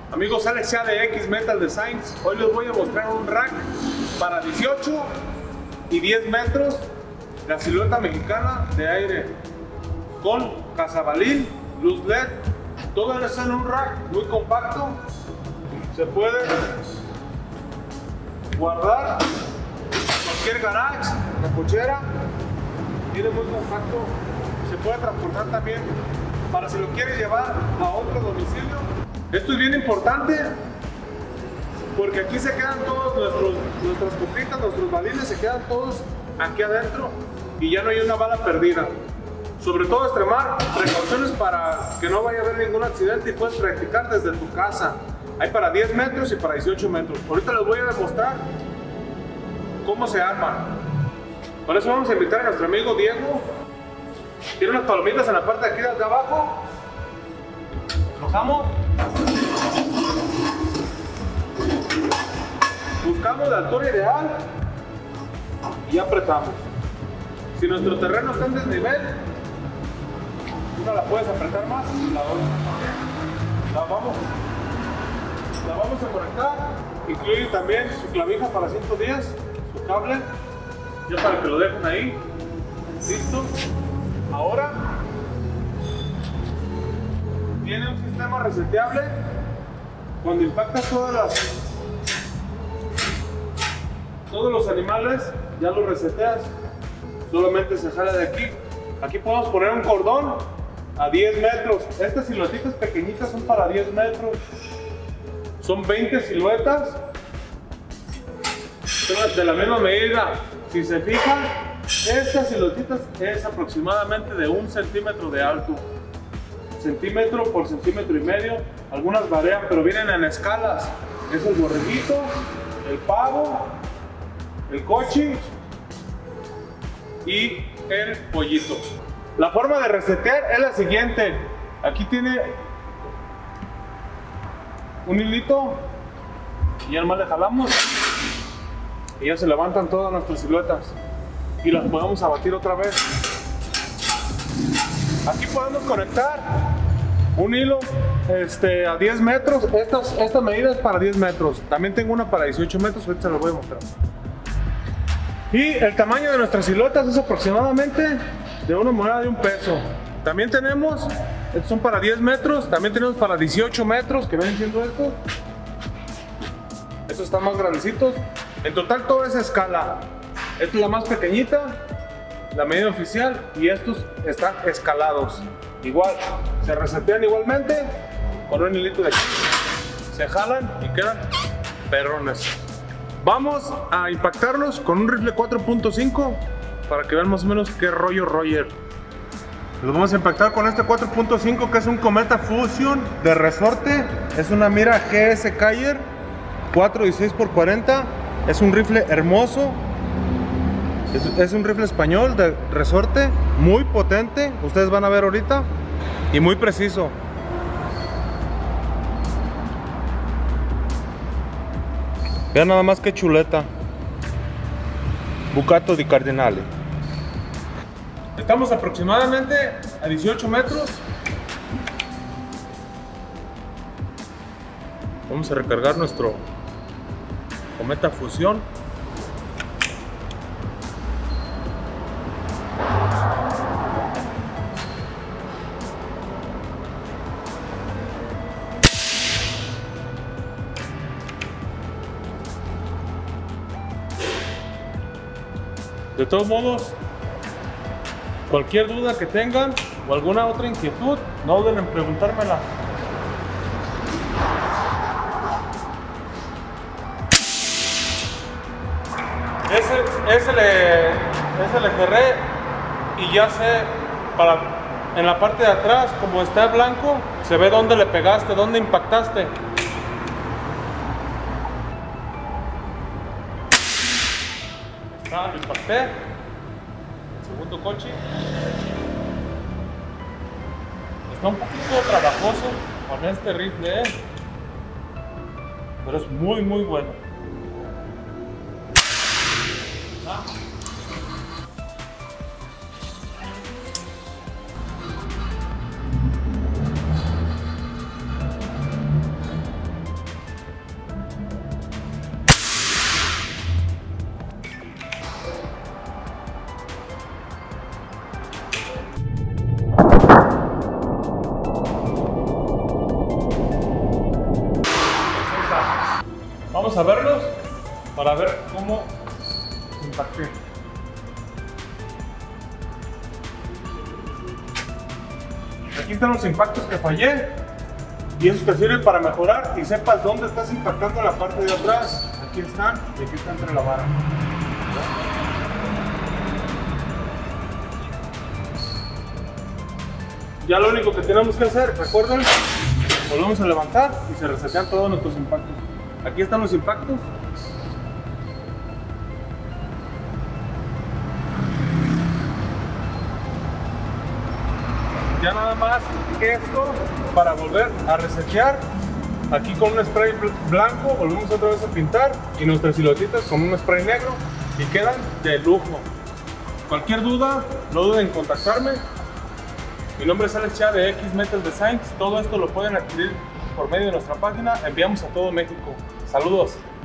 Amigos, Alex de X Metal Designs. Hoy les voy a mostrar un rack para 18 y 10 metros, la silueta mexicana de aire con cazabalín, luz LED, todo eso en un rack muy compacto. Se puede guardar en cualquier garage, la cochera, viene muy compacto. Se puede transportar también para si lo quieres llevar a otro domicilio. Esto es bien importante porque aquí se quedan todos nuestras copitas, nuestros balines, se quedan todos aquí adentro y ya no hay una bala perdida. Sobre todo extremar precauciones para que no vaya a haber ningún accidente y puedes practicar desde tu casa. Hay para 10 metros y para 18 metros. Ahorita les voy a demostrar cómo se arma. Por eso vamos a invitar a nuestro amigo Diego. Tiene unas palomitas en la parte de aquí de abajo. Aflojamos. Buscamos la altura ideal y apretamos. Si nuestro terreno está en desnivel, una la puedes apretar más y la otra la vamos a conectar. Incluye también su clavija para 110, su cable, ya para que lo dejen ahí. Listo. Ahora tiene un sistema reseteable. Cuando impactas todos los animales, ya los reseteas. Solamente se jala de aquí. Aquí podemos poner un cordón a 10 metros. Estas siluetitas pequeñitas son para 10 metros. Son 20 siluetas. Son de la misma medida. Si se fijan, estas siluetitas es aproximadamente de 1 centímetro de alto. Centímetro por centímetro y medio. Algunas varían, pero vienen en escalas. Es el borreguito, el pavo, el cochi y el pollito. La forma de resetear es la siguiente. Aquí tiene un hilito y ya nomás le jalamos y ya se levantan todas nuestras siluetas y las podemos abatir otra vez. Aquí podemos conectar un hilo a 10 metros. Esta medida es para 10 metros. También tengo una para 18 metros, ahorita se los voy a mostrar. Y el tamaño de nuestras siluetas es aproximadamente de una moneda de 1 peso. También tenemos, estos son para 10 metros, también tenemos para 18 metros, que vienen siendo estos. Estos están más grandecitos. En total toda esa escala. Esta es la más pequeñita, la medida oficial, y estos están escalados. Igual, se resetean igualmente con un hilito de aquí. Se jalan y quedan perrones. Vamos a impactarlos con un rifle 4.5 para que vean más o menos qué rollo Roger. Los vamos a impactar con este 4.5 que es un Cometa Fusion de resorte. Es una mira GS Cayer 4.16x40. Es un rifle hermoso. Es un rifle español de resorte, muy potente, ustedes van a ver ahorita, y muy preciso. Vean nada más que chuleta. Bucato di Cardinale. Estamos aproximadamente a 18 metros. Vamos a recargar nuestro Cometa Fusion. De todos modos, cualquier duda que tengan o alguna otra inquietud, no duden en preguntármela. Ese le cerré y ya sé, en la parte de atrás, como está blanco, se ve dónde le pegaste, dónde impactaste. Lo impacté. El segundo coche está un poquito trabajoso con este rifle, pero es muy bueno. Vamos a verlos para ver cómo impacté. Aquí están los impactos que fallé y eso te sirve para mejorar y sepas dónde estás impactando en la parte de atrás. Aquí están y aquí está entre la vara. Ya lo único que tenemos que hacer, recuerden, volvemos a levantar y se resetean todos nuestros impactos. Aquí están los impactos. Ya nada más esto para volver a resetear. Aquí con un spray blanco volvemos otra vez a pintar y nuestras siluetitas con un spray negro y quedan de lujo. Cualquier duda, no duden en contactarme. Mi nombre es Alex Chia de X Metal Designs. Todo esto lo pueden adquirir por medio de nuestra página. Enviamos a todo México. Saludos.